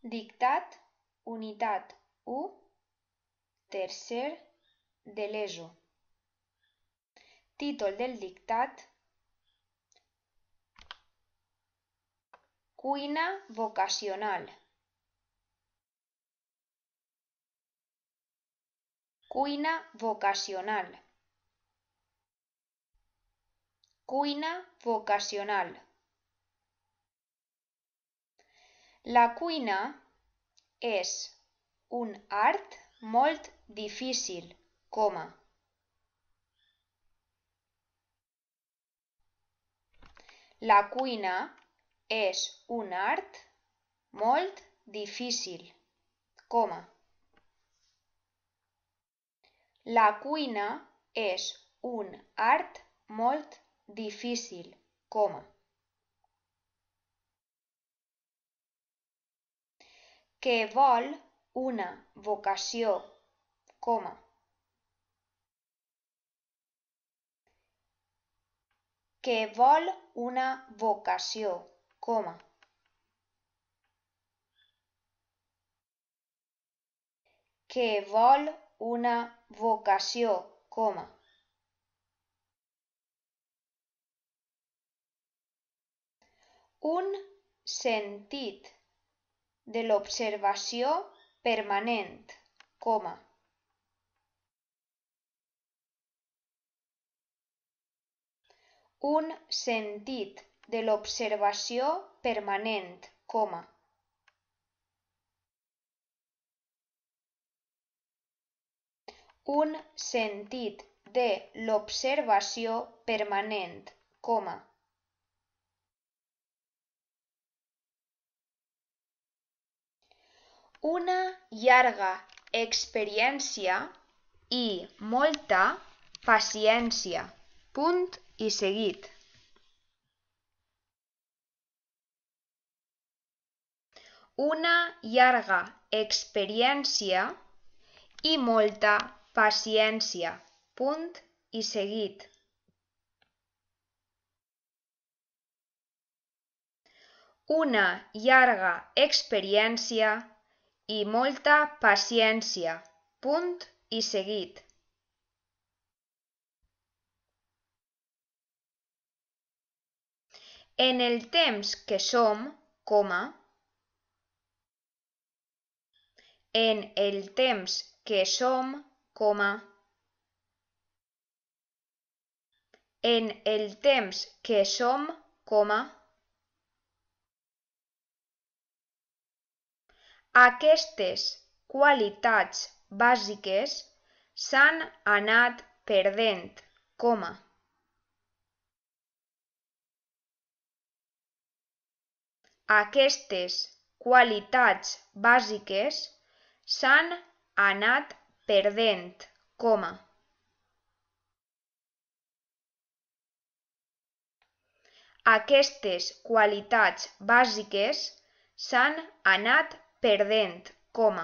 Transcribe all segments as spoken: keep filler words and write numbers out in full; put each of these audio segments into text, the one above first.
Dictat, unitat u, tercer de l'ESO. Títol del dictat: Cuina vocacional. Cuina vocacional. Cuina vocacional. La cuina és un art molt difícil, coma. La cuina és un art molt difícil, coma. La cuina és un art molt difícil, coma. Que vol una vocació, coma. Que vol una vocació, coma. Que vol una vocació, coma. Un sentit de l'observació permanent, coma. Un sentit de l'observació permanent, coma. Un sentit de l'observació permanent, coma. Una llarga experiència i molta paciència, punt i seguit. Una llarga experiència i molta paciència, punt i seguit. Una llarga experiència i molta paciència, punt i seguit. En el temps que som, coma. En el temps que som, coma. En el temps que som, coma. Aquestes qualitats bàsiques s'han anat perdent, coma. Aquestes qualitats bàsiques s'han anat perdent, coma. Aquestes qualitats bàsiques s'han anat perdent, coma.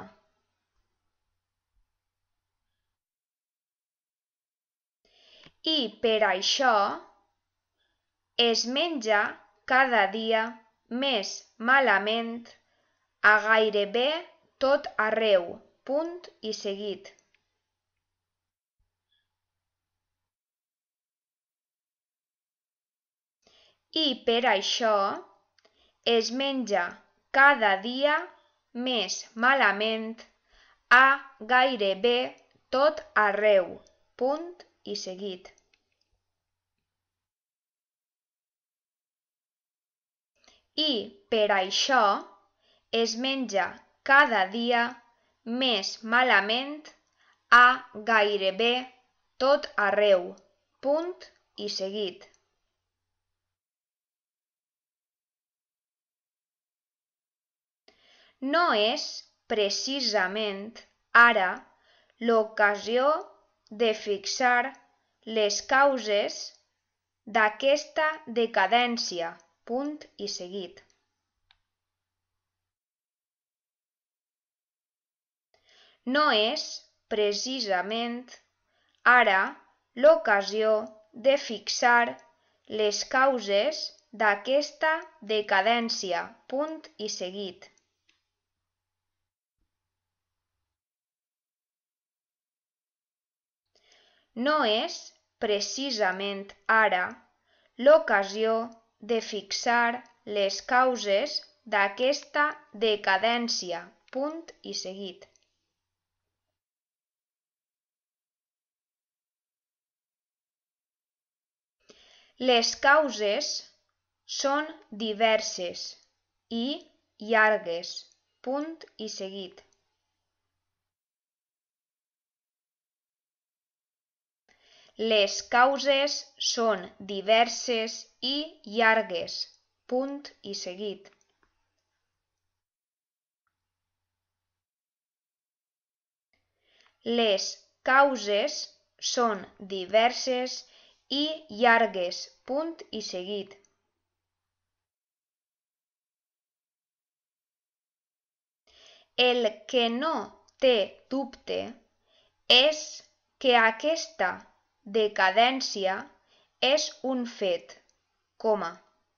I per això es menja cada dia més malament a gairebé tot arreu, punt i seguit. I per això es menja cada dia més malament a gairebé tot arreu, punt i seguit. I per això es menja cada dia més malament a gairebé tot arreu, punt i seguit. No és precisament ara l'ocasió de fixar les causes d'aquesta decadència, punt i seguit. No és precisament ara l'ocasió de fixar les causes d'aquesta decadència, punt i seguit. no és precisament ara l'ocasió de fixar les causes d'aquesta decadència. Punt i seguit. Les causes són diverses i llargues. Punt i seguit. Les causes són diverses i llargues. Punt i seguit. Les causes són diverses i llargues. Punt i seguit. El que no té dubte és que aquesta decadència és un fet, coma.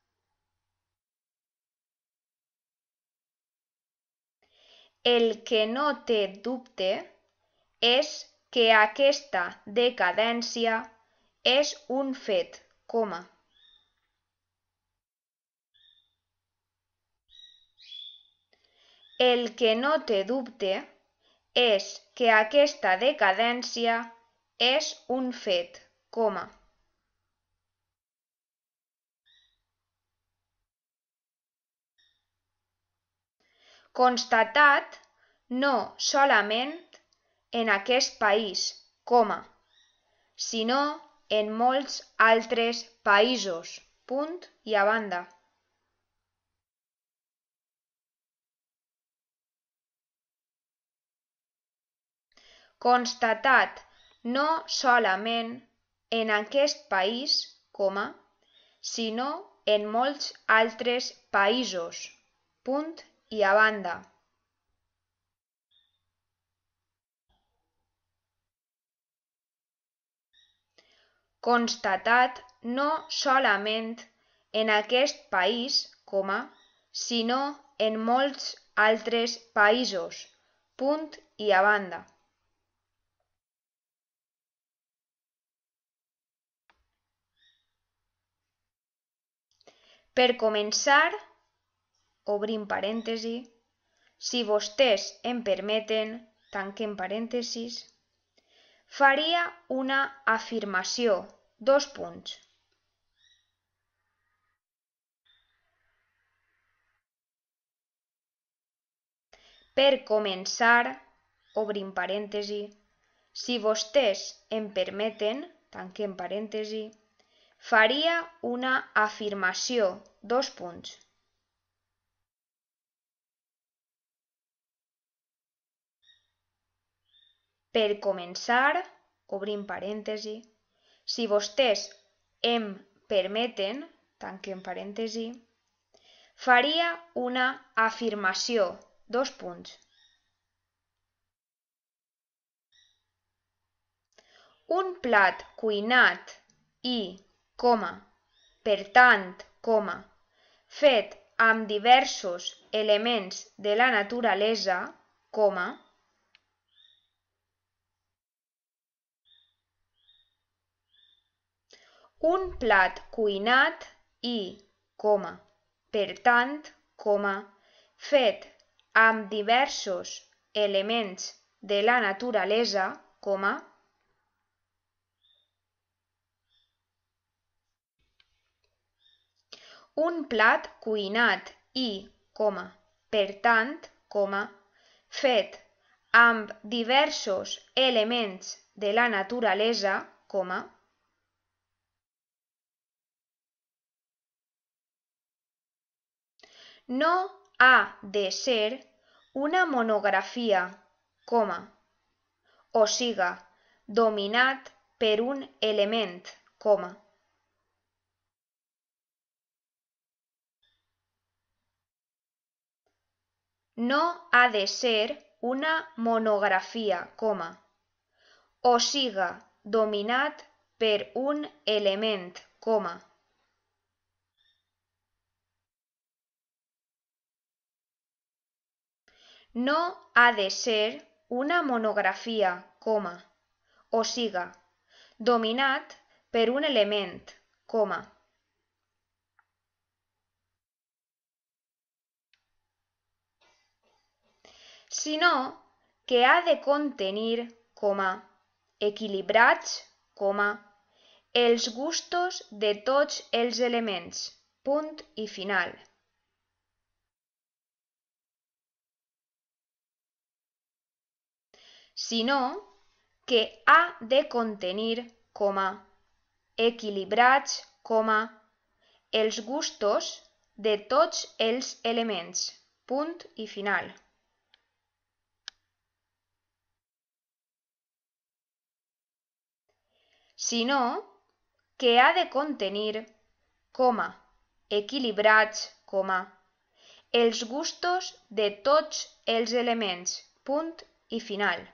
El que no té dubte és que aquesta decadència és un fet, coma. El que no té dubte és que aquesta decadència és un fet, coma. Constatat no solament en aquest país, coma, sinó en molts altres països, punt i a banda. Constatat no solament en aquest país, coma, sinó en molts altres països, punt i a banda. Constatat no solament en aquest país, coma, sinó en molts altres països, punt i a banda. Per començar, obrim parèntesi, si vostès em permeten, tanquem parèntesis, faria una afirmació, dos punts. Per començar, obrim parèntesi, si vostès em permeten, tanquem parèntesi, faria una afirmació, dos punts. Per començar, obrim parèntesi, si vostès em permeten, tanquem parèntesi, faria una afirmació, dos punts. Un plat cuinat i, coma, per tant, coma, fet amb diversos elements de la naturalesa, coma, un plat cuinat i, coma, per tant, coma, fet amb diversos elements de la naturalesa, coma, un plat cuinat i, coma, per tant, coma, fet amb diversos elements de la naturalesa, coma, no ha de ser una monografia, coma, o siga, dominat per un element, coma. No ha de ser una monografia, coma, o siga, dominat per un element, coma. No ha de ser una monografia, coma, o siga, dominat per un element, coma. Sinó que ha de contenir, coma, equilibrats, coma, els gustos de tots els elements, punt i final. Sinó que ha de contenir, coma, equilibrats, coma, els gustos de tots els elements, punt i final. Sinó que ha de contenir, coma, equilibrats, coma, els gustos de tots els elements, punt i final.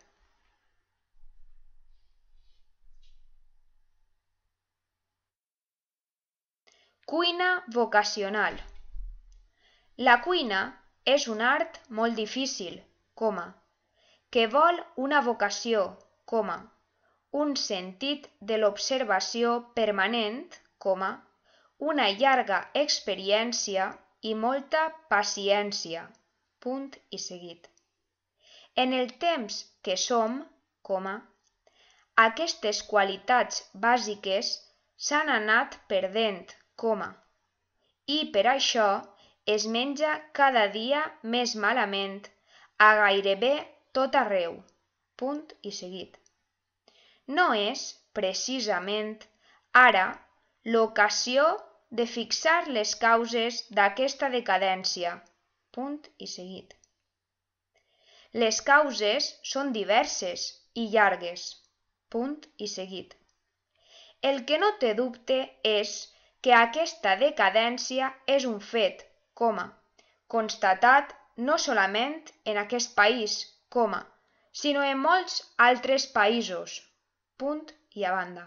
Cuina vocacional. La cuina és un art molt difícil, coma, que vol una vocació, coma, un sentit de l'observació permanent, coma, una llarga experiència i molta paciència, punt i seguit. En el temps que som, coma, aquestes qualitats bàsiques s'han anat perdent, coma, i per això es menja cada dia més malament a gairebé tot arreu, punt i seguit. No és, precisament, ara l'ocasió de fixar les causes d'aquesta decadència, punt i seguit. Les causes són diverses i llargues, punt i seguit. El que no té dubte és que aquesta decadència és un fet, coma, constatat no solament en aquest país, coma, sinó en molts altres països, punt i a banda.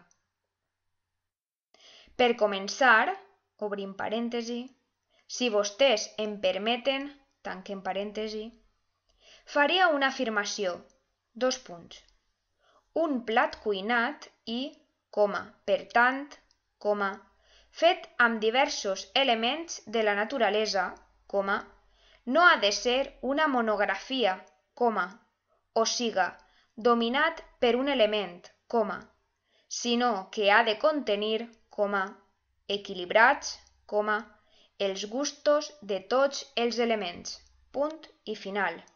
Per començar, obrim parèntesi, si vostès em permeten, tanquem parèntesi, faria una afirmació, dos punts. Un plat cuinat i, coma, per tant, coma, fet amb diversos elements de la naturalesa, coma, no ha de ser una monografia, coma, o siga, dominat per un element, coma, sinó que ha de contenir, coma, equilibrats, coma, els gustos de tots els elements, punt i final.